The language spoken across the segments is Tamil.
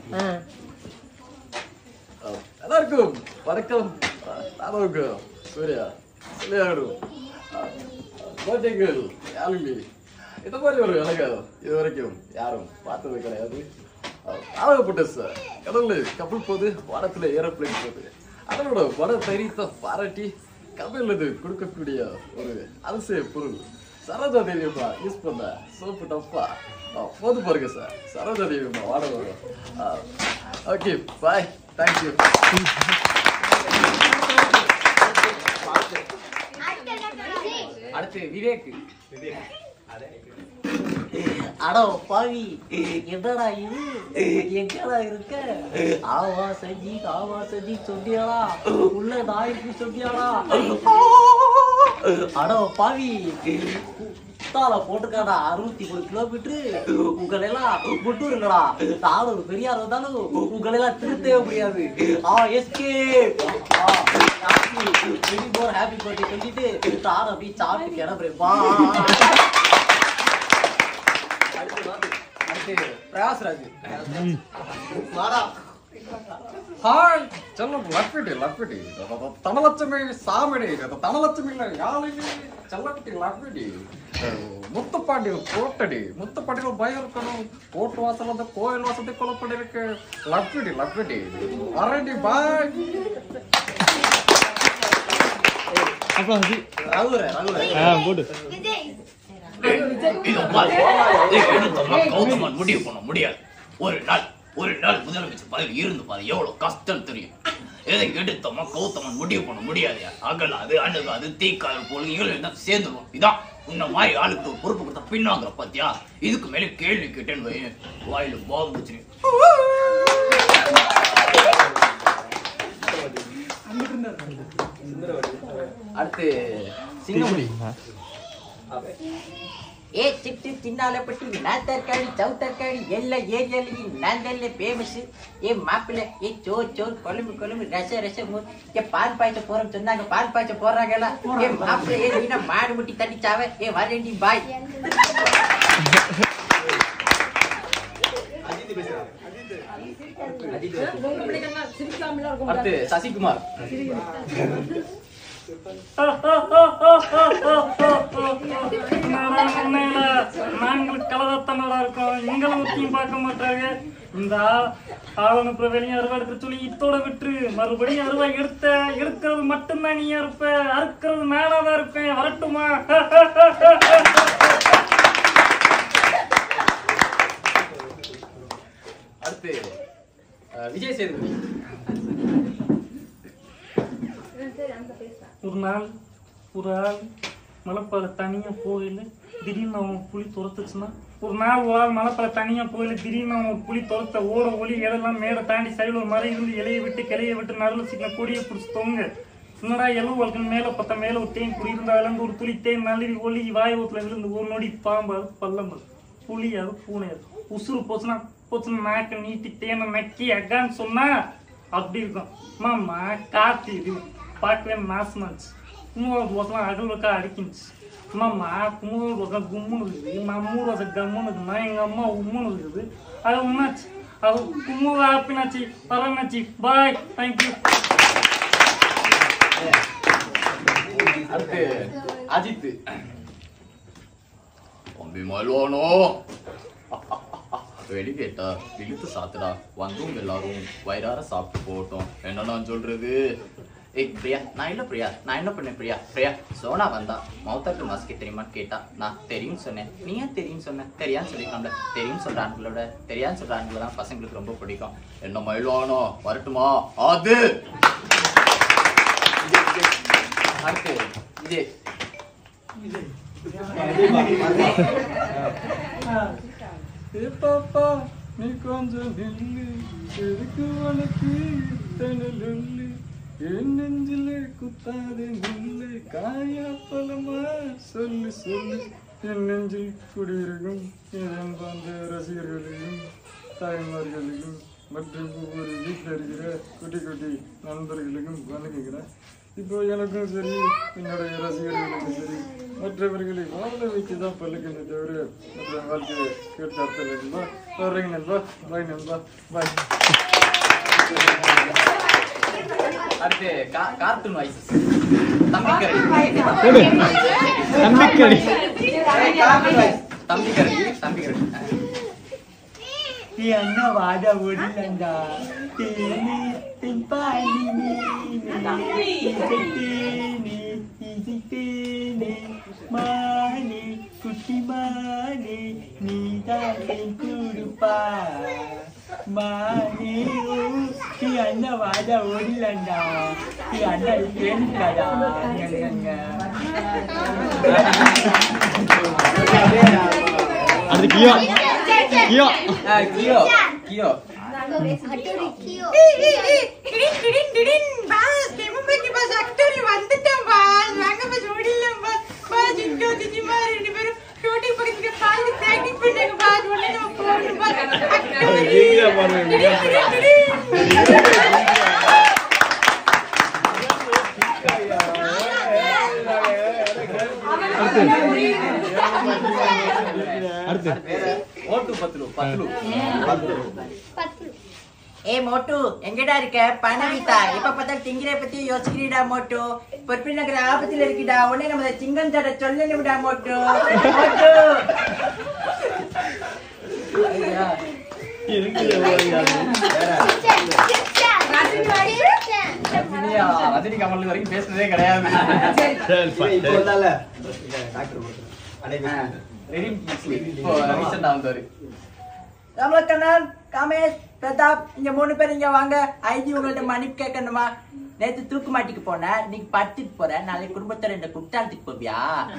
எல்லாருக்கும் வணக்கம். நானும் சூர்யா விளையாடும் பர்த்டேகள் யாருமே இந்த மாதிரி ஒரு அழகாக இது வரைக்கும் யாரும் பார்த்தது கிடையாது. அழகப்பட்ட சார் கடவுள் கப்பல் போகுது, வானத்துல ஏரோப்ளேன் போகுது. அதனோட வட தைரியத்தை பாராட்டி கப்பலுக்கு கொடுக்கக்கூடிய ஒரு அதிசய பொருள் சரோஜா தேவியம்மா யூஸ் பண்ண சோப்பு டப்பா போது பாருங்க சார். சரோஜா தேவியம்மா வாட வரும். Okay bye, thank you. அடுத்து விவேக். அடோ பாவி, என்னடா இது, எங்கடா இருக்க? ஆவா செஞ்சி சொன்னியாடா, உள்ள நாய்க்கு சொன்னியாடா? அடோ பாவி, குத்தால போட்டுக்காடா 63 கிலோமீட்டரு. உங்களெல்லாம் முட்டூர் இல்லடா, நானும் ஒரு பெரியார் வந்தாலும் உங்களெல்லாம் திருத்தவே முடியாது. எஸ்கேப். ஹாப்பி பர்த்டே சொல்லிட்டு நான் அப்படி சாப்பிட்டு கிளம்புறேன்பா. பிரகாஷ்ராஜ். ஹாய் செல்லம் லப்பிடி தனலட்சுமி சாமிடி, தனலட்சுமி யாழினி செல்லக்குட்டி லப்பிடி, முத்துப்பாண்டியில் கோட்டடி, முத்துப்பாண்டியில் பயம் இருக்கணும், கோட்டு வாசல் வந்து கோயில் வாசத்தை கொல்லப்படி இருக்கு. லப்பிடி அரடி பாய். முடிவு பண்ண முடியாது. ஒரு நாள் முதலமைச்சர் பதவி இருந்து பாரு, எவ்வளவு கஷ்டம் தெரியும். எதை எடுத்தோமா கௌதமன் முடிவு பண்ண முடியாது. அகலாது அணுகாது தீக்காது போல சேர்ந்துடும். இதான் உன்ன மாதிரி ஆளுக்கு பொறுப்பு கொடுத்தா பின்னாங்கிற பாத்தியா. இதுக்கு மேல கேள்வி கேட்டேன்னு வை, வாயில பாம்புச்சு. அடுத்து சிங்கமுடி. ஏ சிட்டு தின்னால பட்டி நான் தற்காடி சவு தற்காடி எல்லா ஏரியாலையும் நான் தான் ஃபேமஸ். ஏ மாப்பிள்ள ஏ சோர் கொழும்பு ரச ஏ பால் பாய்ச்ச போறோம் சொன்னாங்க, பால் பாய்ச்ச போறாங்கல்ல. ஏ மாப்பிள்ள ஏ நீனா மாடு முட்டி தட்டிச்சாவ. ஏ வரேண்டி பாய். அடுத்து சசிகுமார். நாங்கள் கலதத்தனடா இருக்கோம், எங்களை ஊத்தியும் பார்க்க மாட்டாங்க. இந்த ஆளுநர் வெளியே அருவா எடுக்க சொல்லி இத்தோட விட்டு மறுபடியும் அருவா எடுக்கிறது மட்டும்தான் நீயா இருப்ப, அறுக்கிறது நானாதான் இருப்பேன். வரட்டுமா? அடுத்து விஜய் சேதுபதி. ஒரு ஆள் மலைப்பால தனியா போகல, திடீர்னு அவன் புலி துரத்துச்சுன்னா. ஒரு ஆள் மலைப்பால தனியா போகல, திடீர்னு அவன் புலி துரத்த ஓட ஒளி எல்லாம் மேடை தாண்டி சைடில் ஒரு மரம் இருந்து இலையை விட்டு கிளையை விட்டு நடுவில் சீக்கிர கொடியை பிடிச்சி தொங்க. என்னடா எலும்பு வளர்க்கணும் மேலே பத்த மேலே ஒரு தேன் குடி இருந்தா விளந்து ஒரு துளி தேன் நழுவி ஒளி வாய் ஊத்துல விழுந்து ஒரு நொடி பாம்பு அது பள்ளம் அது புளி அது பூனை அது உசுறு போச்சுன்னா நாக்க நீட்டி தேனை நக்கி அக்கான்னு சொன்னா அப்படி இருக்கும். மாமா காத்து இது பார்க்கவே நாசமாச்சு. கும்பகோணத்து ரோசெல்லாம் அகல்வக்கா அடிக்கிச்சு. அம்மா கும்பகோணத்து ரோசம் கும்முன்னு இருக்குது, நம்ம ரோசம் கம்முன்னு இருக்குதுன்னா எங்கள் அம்மா உம்முன்னு இருக்குது. அது ஒன்றாச்சு, அது கும்பக ஹாப்பினாச்சு. வரேன்னாச்சு. பாய், தேங்க்யூ. அடுத்து அஜித். அபிமானோ வெடி கேட்டா இழுத்து சாத்துடா, வந்தும் எல்லாரும் வயிறார சாப்பிட்டு போட்டோம். என்ன நான் சொல்றது? ஏய் பிரியா, நான் என்ன பண்ணேன் பிரியா சோனா வந்தா மௌத்தாக்கு மாஸ்கே தெரியுமான்னு கேட்டா, நான் தெரியும் சொன்னேன். நீ ஏன் தெரியும் சொன்ன? தெரியான்னு சொல்லிருக்காங்க. தெரியும் சொல்ற ஆண்களோட தெரியான்னு சொல்ற ஆண்களை தான் பசங்களுக்கு ரொம்ப பிடிக்கும். என்ன மயிலானோ வரட்டுமா? அது அடுத்து விஜய். பாப்பா நீ கொஞ்சம் நில்லு, எதுக்கு உனக்கு தனலுள்ளு, என் நெஞ்சில குத்தாதே முள்ளு, காயா பழமா சொல்லு என் நெஞ்சில் குடியிருக்கும் என் வந்த ரசிகர்களையும் தாய்மார்களையும் மற்றும் ஒவ்வொரு வீட்டில் இருக்கிற குட்டி நண்பர்களுக்கும் வணங்குகிறேன். இப்போ எனக்கும் சரி என்னுடைய ரசிகர்களுக்கும் சரி மற்றவர்களை வாழ வைத்துதான் பல்லுக்கு தவிர மற்ற வாழ்க்கையை கேட்டு அர்த்தம் நண்பா. வர்றீங்க நண்பா. பாய் நண்பா. பாய். அடுத்து கார்ட்டூன் வாய்ஸ் தம்பிக்கரை அண்ணா வாட ஓடிலண்டா மானே குட்டி மானே நீதான் கொடுப்பா மானே அண்ணா வாட ஓடிலண்டா அண்ணா கேட்கடா அது கியோ கியோ கியோ கியோ ஏ மோட்டு எங்கடா இருக்க பணவிதா எப்ப பார்த்தா திங்கிற பத்தி யோசிக்கிறீடா மோட்டு பொறுப்பு நகர ஆபத்துல இருக்குடா உடனே நம்ம சிங்கம் தட சொல்லணும்டா மோட்டு மோட்டு ரஜினி கமல் வரைக்கும் பேசுனதே கிடையாது. ரமலக்கண்ணன் காமேஷ் பிரதாப் இங்க 3 பேர் இங்க வாங்க. ஐஜி உங்கள்ட்ட மன்னிப்பு கேட்கணுமா? நேத்து தூக்கு மாட்டிக்கு போன, இன்னைக்கு படுத்துட்டு போற, நாளைக்கு குடும்பத்தோட இந்த குற்றாலத்துக்கு போவியா?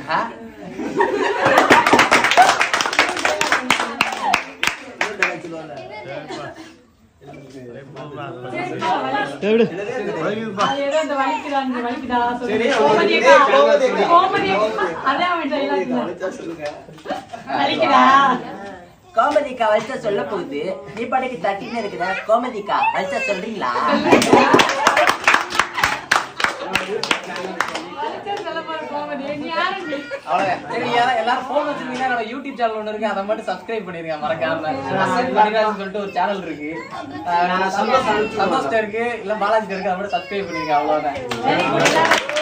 கோமதிக்கா வலிச்சா சொல்ல போகுது, நீ படைக்கு தட்டின்னு இருக்கிற. கோமதிக்கா வலிச்சா சொல்றீங்களா? எல்லாரும் போன் வச்சிருந்தீங்கன்னா நம்ம யூடியூப் சேனல் ஒண்ணு இருக்கு, அதை மட்டும் சப்ஸ்கிரைப் பண்ணிருங்க மறக்காம. சொல்லிட்டு ஒரு சேனல் இருக்கு, சந்தோஷ் இருக்கு, இல்ல பாலாஜி இருக்கு, அதை மட்டும் சப்ஸ்கிரைப் பண்ணிருங்க. அவ்வளவுதான்.